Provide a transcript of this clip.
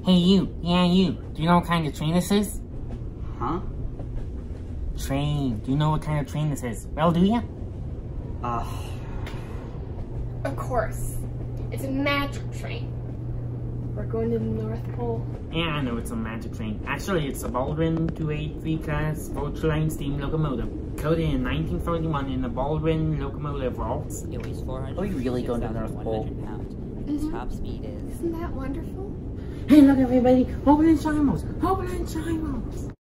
Hey you, yeah you, do you know what kind of train this is? Huh? Train, do you know what kind of train this is? Well, do ya? Of course. It's a magic train. We're going to the North Pole. Yeah, I know it's a magic train. Actually, it's a Baldwin 283 class Voltline steam locomotive. Coded in 1941 in the Baldwin locomotive vaults. It weighs 400. Are we really going to the North Pole? Pounds. Its top speed is... Isn't that wonderful? Hey, look everybody, Open and Shimos! Open and Shimos!